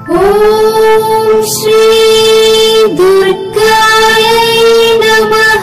ఓం శ్రీ దుర్గాయ నమః.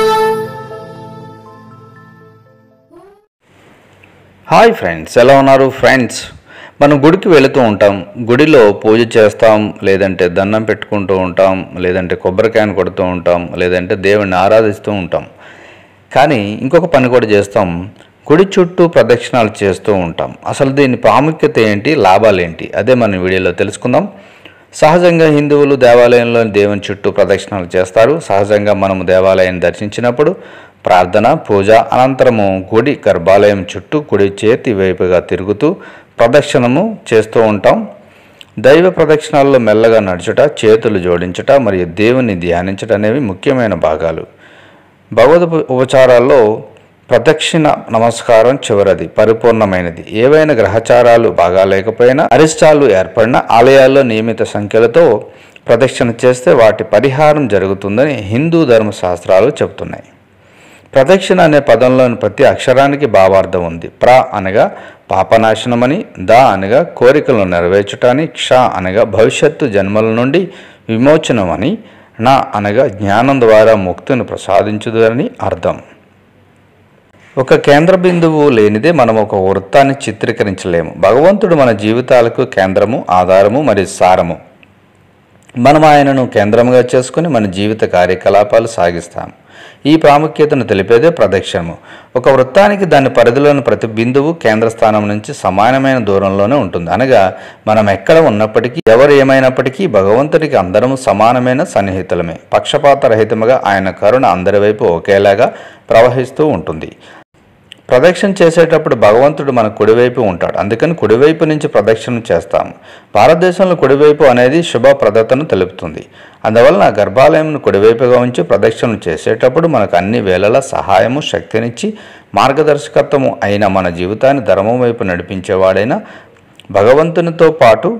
Hi friends, ఎలా ఉన్నారు ఫ్రెండ్స్? మనం గుడికి వెళుతూ ఉంటాం, గుడిలో పూజ చేస్తాం, లేదంటే దండం పెట్టుకుంటూ ఉంటాం, లేదంటే కొబ్బరికాయను కొడుతూ ఉంటాం, లేదంటే దేవుణ్ణి ఆరాధిస్తూ ఉంటాం. కానీ ఇంకొక పని కూడా చేస్తాం, గుడి చుట్టూ ప్రదక్షిణాలు చేస్తూ ఉంటాం. అసలు దీని ప్రాముఖ్యత ఏంటి, లాభాలు ఏంటి, అదే మనం వీడియోలో తెలుసుకుందాం. సహజంగా హిందువులు దేవాలయంలో దేవుని చుట్టూ ప్రదక్షిణాలు చేస్తారు. సహజంగా మనము దేవాలయాన్ని దర్శించినప్పుడు ప్రార్థన, పూజ అనంతరము గుడి గర్భాలయం చుట్టూ కుడి చేతి వైపుగా తిరుగుతూ ప్రదక్షిణము చేస్తూ ఉంటాం. దైవ ప్రదక్షిణాల్లో మెల్లగా నడుచుట, చేతులు జోడించుట మరియు దేవుని ధ్యానించడం అనేవి ముఖ్యమైన భాగాలు. భగవద్ ఉపచారాల్లో ప్రదక్షిణ నమస్కారం చివరిది, పరిపూర్ణమైనది. ఏవైనా గ్రహచారాలు బాగా లేకపోయినా, అరిష్టాలు ఏర్పడిన ఆలయాల్లో నియమిత సంఖ్యలతో ప్రదక్షిణ చేస్తే వాటి పరిహారం జరుగుతుందని హిందూ ధర్మశాస్త్రాలు చెబుతున్నాయి. ప్రదక్షిణ అనే పదంలోని ప్రతి అక్షరానికి భావార్థం ఉంది. ప్ర అనగా పాపనాశనమని, ద అనగా కోరికలను నెరవేర్చుటని, క్ష అనగా భవిష్యత్తు జన్మల నుండి విమోచనమని, న అనగా జ్ఞానం ద్వారా ముక్తిని ప్రసాదించుదని అర్థం. ఒక కేంద్ర బిందువు లేనిదే మనం ఒక వృత్తాన్ని చిత్రీకరించలేము. భగవంతుడు మన జీవితాలకు కేంద్రము, ఆధారము మరియు సారము. మనం ఆయనను కేంద్రముగా చేసుకుని మన జీవిత కార్యకలాపాలు సాగిస్తాము. ఈ ప్రాముఖ్యతను తెలిపేదే ప్రదక్షిణము. ఒక వృత్తానికి దాని పరిధిలోని ప్రతి బిందువు కేంద్ర స్థానం నుంచి సమానమైన దూరంలోనే ఉంటుంది. అనగా మనం ఎక్కడ ఉన్నప్పటికీ, ఎవరు ఏమైనప్పటికీ భగవంతుడికి అందరము సమానమైన సన్నిహితులమే. పక్షపాత రహితముగా ఆయన కరుణ అందరి వైపు ఒకేలాగా ప్రవహిస్తూ ఉంటుంది. ప్రదక్షిణ చేసేటప్పుడు భగవంతుడు మన కుడివైపు ఉంటాడు. అందుకని కుడివైపు నుంచి ప్రదక్షిణ చేస్తాము. భారతదేశంలో కుడివైపు అనేది శుభప్రదతను తెలుపుతుంది. అందువలన గర్భాలయంను కుడివైపుగా ఉంచి ప్రదక్షిణ చేసేటప్పుడు మనకు అన్ని వేళలా సహాయము, శక్తినిచ్చి మార్గదర్శకత్వము అయిన మన జీవితాన్ని ధర్మం వైపు నడిపించేవాడైన భగవంతునితో పాటు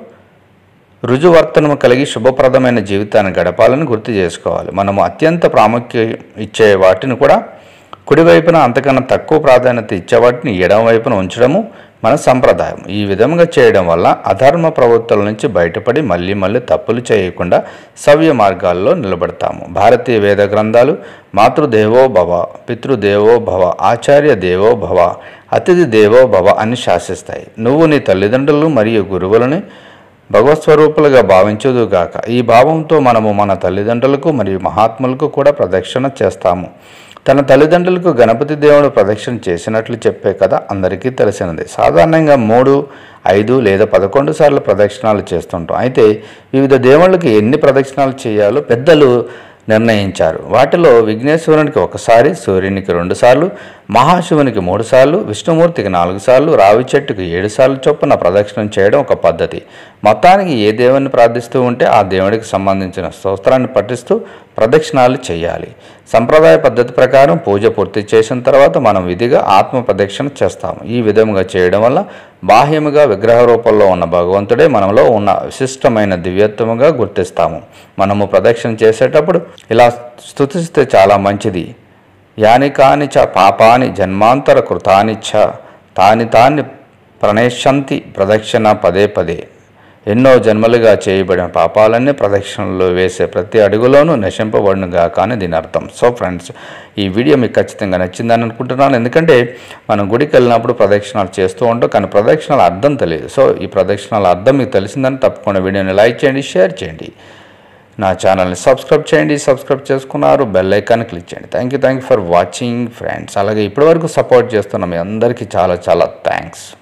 రుజువర్తనము కలిగి శుభప్రదమైన జీవితాన్ని గడపాలని గుర్తు చేసుకోవాలి. మనము అత్యంత ప్రాముఖ్యం ఇచ్చే వాటిని కూడా కుడివైపున, అంతకన్నా తక్కువ ప్రాధాన్యత ఇచ్చేవాటిని ఎడమ వైపున ఉంచడము మన సంప్రదాయం. ఈ విధంగా చేయడం వల్ల అధర్మ ప్రవృత్తుల నుంచి బయటపడి మళ్ళీ మళ్ళీ తప్పులు చేయకుండా సవ్య మార్గాల్లో నిలబడతాము. భారతీయ వేద గ్రంథాలు మాతృదేవో భవ, పితృదేవో భవ, ఆచార్య దేవో భవ, అతిథి దేవో భవ అని శాసిస్తాయి. నువ్వు నీ తల్లిదండ్రులు మరియు గురువులని భగవత్స్వరూపులుగా భావించుదుగాక. ఈ భావంతో మనము మన తల్లిదండ్రులకు మరియు మహాత్ములకు కూడా ప్రదక్షిణ చేస్తాము. తన తల్లిదండ్రులకు గణపతి దేవుడు ప్రదక్షిణ చేసినట్లు చెప్పే కథ అందరికీ తెలిసినది. సాధారణంగా 3, 5 లేదా 11 సార్లు ప్రదక్షిణాలు చేస్తుంటాం. అయితే వివిధ దేవుళ్ళకి ఎన్ని ప్రదక్షిణాలు చేయాలో పెద్దలు నిర్ణయించారు. వాటిలో విఘ్నేశ్వరునికి 1 సారి, సూర్యునికి 2 సార్లు, మహాశివునికి 3 సార్లు, విష్ణుమూర్తికి 4 సార్లు, రావి చెట్టుకు 7 సార్లు చొప్పున ప్రదక్షిణం చేయడం ఒక పద్ధతి. మొత్తానికి ఏ దేవుని ప్రార్థిస్తూ ఉంటే ఆ దేవుడికి సంబంధించిన స్తోత్రాన్ని పఠిస్తూ ప్రదక్షిణాలు చేయాలి. సంప్రదాయ పద్ధతి ప్రకారం పూజ పూర్తి చేసిన తర్వాత మనం విధిగా ఆత్మ ప్రదక్షిణ చేస్తాము. ఈ విధముగా చేయడం వల్ల బాహ్యముగా విగ్రహ రూపంలో ఉన్న భగవంతుడే మనలో ఉన్న విశిష్టమైన దివ్యత్వముగా గుర్తిస్తాము. మనము ప్రదక్షిణ చేసేటప్పుడు ఇలా స్తుతిస్తే చాలా మంచిది. యాని కాని చ పాపాని జన్మాంతర కృతాని చ తాని ప్రణశ్యంతి ప్రదక్షిణ పదే పదే. ఎన్నో జన్మలుగా చేయబడిన పాపాలన్నీ ప్రదక్షిణలో వేసే ప్రతి అడుగులోనూ నశింపబడునుగా కానీ దీని అర్థం. సో ఫ్రెండ్స్, ఈ వీడియో మీకు ఖచ్చితంగా నచ్చిందని అనుకుంటున్నాను. ఎందుకంటే మనం గుడికి వెళ్ళినప్పుడు ప్రదక్షిణాలు చేస్తూ ఉంటాం, కానీ ప్రదక్షిణాల అర్థం తెలియదు. సో ఈ ప్రదక్షిణాల అర్థం మీకు తెలిసిందని తప్పకుండా వీడియోని లైక్ చేయండి, షేర్ చేయండి, నా ఛానల్ని సబ్స్క్రైబ్ చేయండి. సబ్స్క్రైబ్ చేసుకున్నారు, బెల్ ఐకాన్ క్లిక్ చేయండి. Thank you for watching friends. అలాగే ఇప్పటివరకు సపోర్ట్ చేస్తున్న మీ అందరికీ చాలా చాలా థ్యాంక్స్.